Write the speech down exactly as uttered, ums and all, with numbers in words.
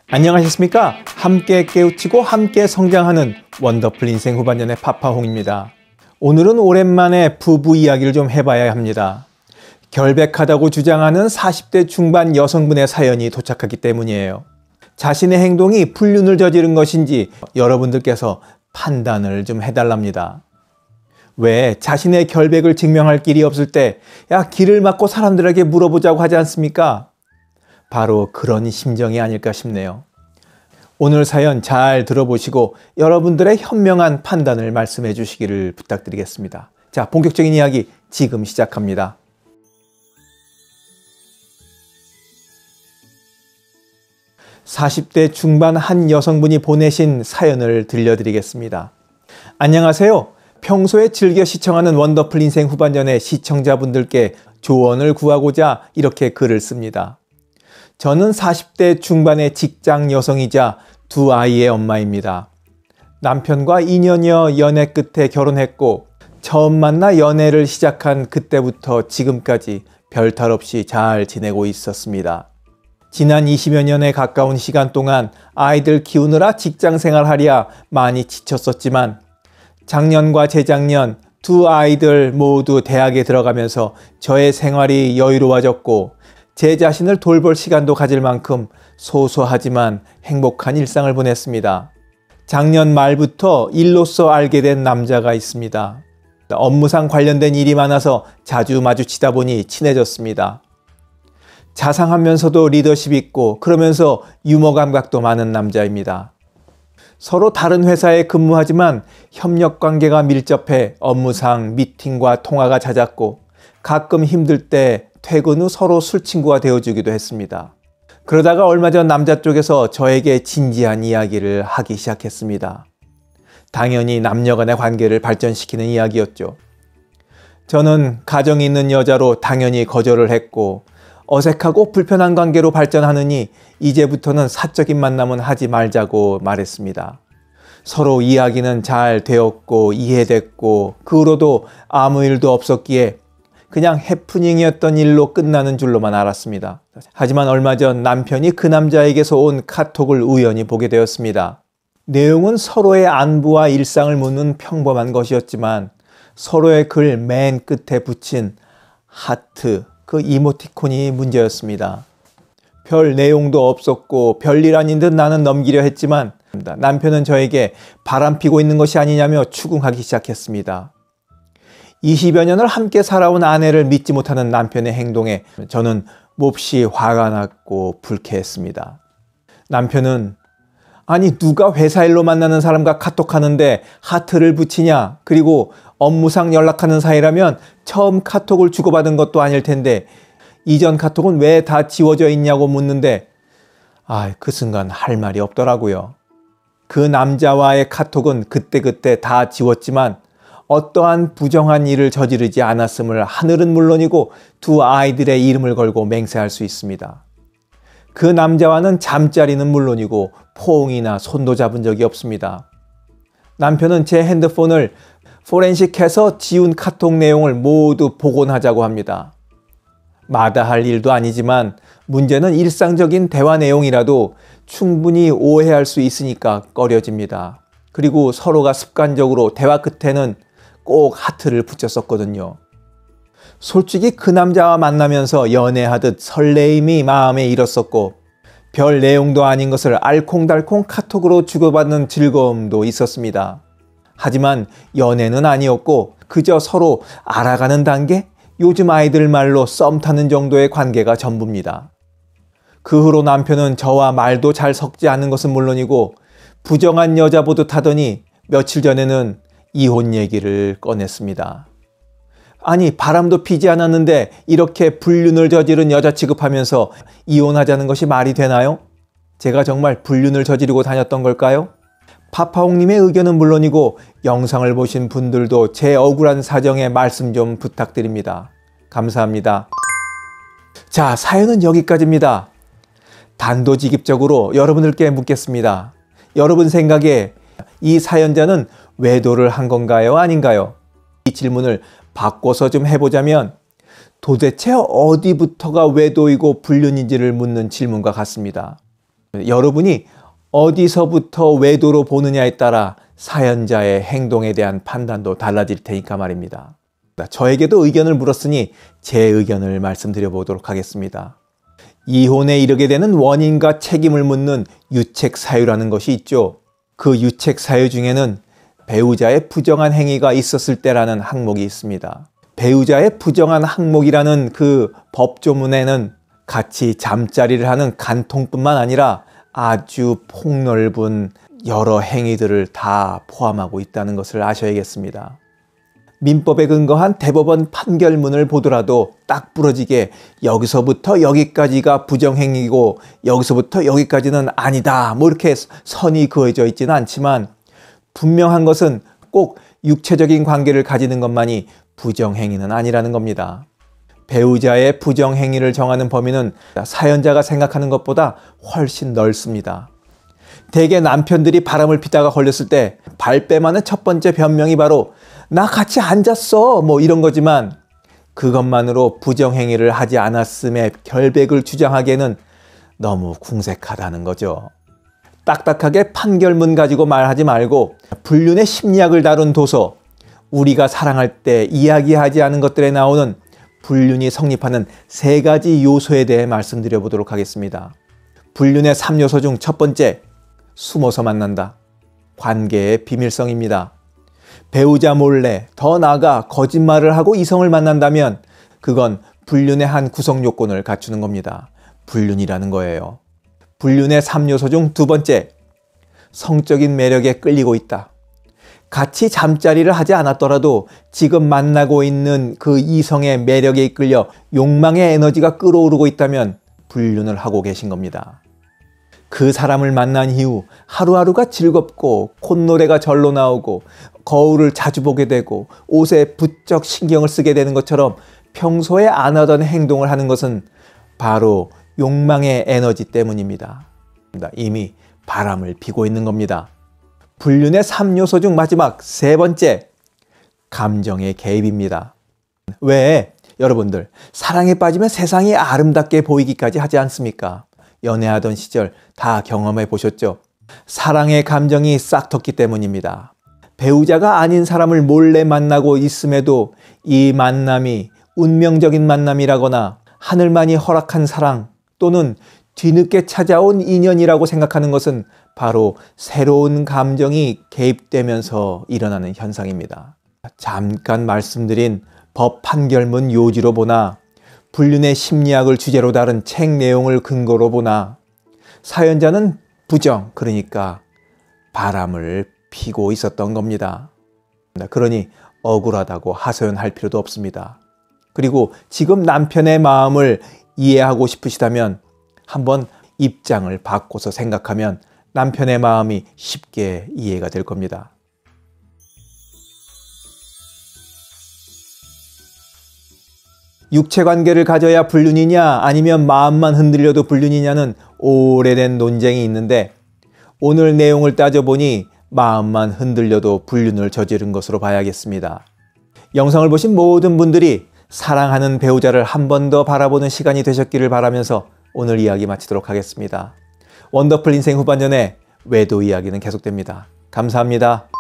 안녕하셨습니까? 함께 깨우치고 함께 성장하는 원더풀 인생 후반년의 파파홍입니다. 오늘은 오랜만에 부부 이야기를 좀 해봐야 합니다. 결백하다고 주장하는 사십 대 중반 여성분의 사연이 도착하기 때문이에요. 자신의 행동이 불륜을 저지른 것인지 여러분들께서 판단을 좀 해달랍니다. 왜 자신의 결백을 증명할 길이 없을 때 야, 길을 막고 사람들에게 물어보자고 하지 않습니까? 바로 그런 심정이 아닐까 싶네요. 오늘 사연 잘 들어보시고 여러분들의 현명한 판단을 말씀해 주시기를 부탁드리겠습니다. 자, 본격적인 이야기 지금 시작합니다. 사십 대 중반 한 여성분이 보내신 사연을 들려드리겠습니다. 안녕하세요. 평소에 즐겨 시청하는 원더풀 인생 후반년의 시청자분들께 조언을 구하고자 이렇게 글을 씁니다. 저는 사십 대 중반의 직장 여성이자 두 아이의 엄마입니다. 남편과 이 년여 연애 끝에 결혼했고 처음 만나 연애를 시작한 그때부터 지금까지 별탈 없이 잘 지내고 있었습니다. 지난 이십여 년에 가까운 시간 동안 아이들 키우느라 직장 생활하랴 많이 지쳤었지만 작년과 재작년 두 아이들 모두 대학에 들어가면서 저의 생활이 여유로워졌고 제 자신을 돌볼 시간도 가질 만큼 소소하지만 행복한 일상을 보냈습니다. 작년 말부터 일로서 알게 된 남자가 있습니다. 업무상 관련된 일이 많아서 자주 마주치다 보니 친해졌습니다. 자상하면서도 리더십 있고 그러면서 유머 감각도 많은 남자입니다. 서로 다른 회사에 근무하지만 협력 관계가 밀접해 업무상 미팅과 통화가 잦았고 가끔 힘들 때 퇴근 후 서로 술 친구가 되어주기도 했습니다. 그러다가 얼마 전 남자 쪽에서 저에게 진지한 이야기를 하기 시작했습니다. 당연히 남녀 간의 관계를 발전시키는 이야기였죠. 저는 가정이 있는 여자로 당연히 거절을 했고 어색하고 불편한 관계로 발전하느니 이제부터는 사적인 만남은 하지 말자고 말했습니다. 서로 이야기는 잘 되었고 이해됐고 그 후로도 아무 일도 없었기에 그냥 해프닝이었던 일로 끝나는 줄로만 알았습니다. 하지만 얼마 전 남편이 그 남자에게서 온 카톡을 우연히 보게 되었습니다. 내용은 서로의 안부와 일상을 묻는 평범한 것이었지만 서로의 글 맨 끝에 붙인 하트, 그 이모티콘이 문제였습니다. 별 내용도 없었고 별일 아닌 듯 나는 넘기려 했지만 남편은 저에게 바람피고 있는 것이 아니냐며 추궁하기 시작했습니다. 이십여 년을 함께 살아온 아내를 믿지 못하는 남편의 행동에 저는 몹시 화가 났고 불쾌했습니다. 남편은 아니 누가 회사 일로 만나는 사람과 카톡하는데 하트를 붙이냐, 그리고 업무상 연락하는 사이라면 처음 카톡을 주고받은 것도 아닐 텐데 이전 카톡은 왜 다 지워져 있냐고 묻는데 아, 그 순간 할 말이 없더라고요. 그 남자와의 카톡은 그때그때 다 지웠지만 어떠한 부정한 일을 저지르지 않았음을 하늘은 물론이고 두 아이들의 이름을 걸고 맹세할 수 있습니다. 그 남자와는 잠자리는 물론이고 포옹이나 손도 잡은 적이 없습니다. 남편은 제 핸드폰을 포렌식해서 지운 카톡 내용을 모두 복원하자고 합니다. 마다할 일도 아니지만 문제는 일상적인 대화 내용이라도 충분히 오해할 수 있으니까 꺼려집니다. 그리고 서로가 습관적으로 대화 끝에는 꼭 하트를 붙였었거든요. 솔직히 그 남자와 만나면서 연애하듯 설레임이 마음에 일었었고 별 내용도 아닌 것을 알콩달콩 카톡으로 주고받는 즐거움도 있었습니다. 하지만 연애는 아니었고 그저 서로 알아가는 단계? 요즘 아이들 말로 썸 타는 정도의 관계가 전부입니다. 그 후로 남편은 저와 말도 잘 섞지 않는 것은 물론이고 부정한 여자 보듯 하더니 며칠 전에는 이혼 얘기를 꺼냈습니다. 아니 바람도 피지 않았는데 이렇게 불륜을 저지른 여자 취급하면서 이혼하자는 것이 말이 되나요? 제가 정말 불륜을 저지르고 다녔던 걸까요? 파파홍님의 의견은 물론이고 영상을 보신 분들도 제 억울한 사정에 말씀 좀 부탁드립니다. 감사합니다. 자, 사연은 여기까지입니다. 단도직입적으로 여러분들께 묻겠습니다. 여러분 생각에 이 사연자는 외도를 한 건가요? 아닌가요? 이 질문을 바꿔서 좀 해보자면 도대체 어디부터가 외도이고 불륜인지를 묻는 질문과 같습니다. 여러분이 어디서부터 외도로 보느냐에 따라 사연자의 행동에 대한 판단도 달라질 테니까 말입니다. 저에게도 의견을 물었으니 제 의견을 말씀드려 보도록 하겠습니다. 이혼에 이르게 되는 원인과 책임을 묻는 유책사유라는 것이 있죠. 그 유책사유 중에는 배우자의 부정한 행위가 있었을 때라는 항목이 있습니다. 배우자의 부정한 항목이라는 그 법조문에는 같이 잠자리를 하는 간통뿐만 아니라 아주 폭넓은 여러 행위들을 다 포함하고 있다는 것을 아셔야겠습니다. 민법에 근거한 대법원 판결문을 보더라도 딱 부러지게 여기서부터 여기까지가 부정행위고 여기서부터 여기까지는 아니다, 뭐 이렇게 선이 그어져 있지는 않지만 분명한 것은 꼭 육체적인 관계를 가지는 것만이 부정행위는 아니라는 겁니다. 배우자의 부정행위를 정하는 범위는 사연자가 생각하는 것보다 훨씬 넓습니다. 대개 남편들이 바람을 피다가 걸렸을 때 발뺌하는 첫 번째 변명이 바로 나 같이 앉았어, 뭐 이런 거지만 그것만으로 부정행위를 하지 않았음에 결백을 주장하기에는 너무 궁색하다는 거죠. 딱딱하게 판결문 가지고 말하지 말고 불륜의 심리학을 다룬 도서 우리가 사랑할 때 이야기하지 않은 것들에 나오는 불륜이 성립하는 세 가지 요소에 대해 말씀드려 보도록 하겠습니다. 불륜의 삼 요소 중 첫 번째, 숨어서 만난다. 관계의 비밀성입니다. 배우자 몰래, 더 나아가 거짓말을 하고 이성을 만난다면 그건 불륜의 한 구성 요건을 갖추는 겁니다. 불륜이라는 거예요. 불륜의 삼 요소 중 두 번째, 성적인 매력에 끌리고 있다. 같이 잠자리를 하지 않았더라도 지금 만나고 있는 그 이성의 매력에 이끌려 욕망의 에너지가 끓어오르고 있다면 불륜을 하고 계신 겁니다. 그 사람을 만난 이후 하루하루가 즐겁고 콧노래가 절로 나오고 거울을 자주 보게 되고 옷에 부쩍 신경을 쓰게 되는 것처럼 평소에 안 하던 행동을 하는 것은 바로 욕망의 에너지 때문입니다. 이미 바람을 피고 있는 겁니다. 불륜의 삼 요소 중 마지막 세 번째, 감정의 개입입니다. 왜 여러분들 사랑에 빠지면 세상이 아름답게 보이기까지 하지 않습니까? 연애하던 시절 다 경험해 보셨죠? 사랑의 감정이 싹텄기 때문입니다. 배우자가 아닌 사람을 몰래 만나고 있음에도 이 만남이 운명적인 만남이라거나 하늘만이 허락한 사랑 또는 뒤늦게 찾아온 인연이라고 생각하는 것은 바로 새로운 감정이 개입되면서 일어나는 현상입니다. 잠깐 말씀드린 법 판결문 요지로 보나 불륜의 심리학을 주제로 다룬 책 내용을 근거로 보나 사연자는 부정, 그러니까 바람을 피고 있었던 겁니다. 그러니 억울하다고 하소연할 필요도 없습니다. 그리고 지금 남편의 마음을 이해하고 싶으시다면 한번 입장을 바꿔서 생각하면 남편의 마음이 쉽게 이해가 될 겁니다. 육체관계를 가져야 불륜이냐 아니면 마음만 흔들려도 불륜이냐는 오래된 논쟁이 있는데 오늘 내용을 따져보니 마음만 흔들려도 불륜을 저지른 것으로 봐야겠습니다. 영상을 보신 모든 분들이 사랑하는 배우자를 한 번 더 바라보는 시간이 되셨기를 바라면서 오늘 이야기 마치도록 하겠습니다. 원더풀 인생 후반전에 외도 이야기는 계속됩니다. 감사합니다.